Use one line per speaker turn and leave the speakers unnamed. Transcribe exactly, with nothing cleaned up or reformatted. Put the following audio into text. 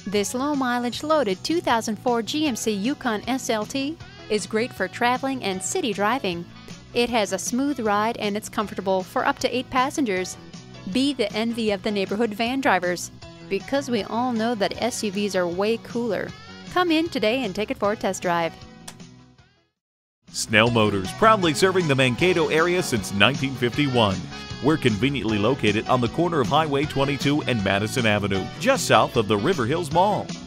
This low-mileage loaded two thousand four G M C Yukon S L T is great for traveling and city driving. It has a smooth ride and it's comfortable for up to eight passengers. Be the envy of the neighborhood van drivers, because we all know that S U Vs are way cooler. Come in today and take it for a test drive.
Snell Motors, proudly serving the Mankato area since nineteen fifty-one. We're conveniently located on the corner of Highway twenty-two and Madison Avenue, just south of the River Hills Mall.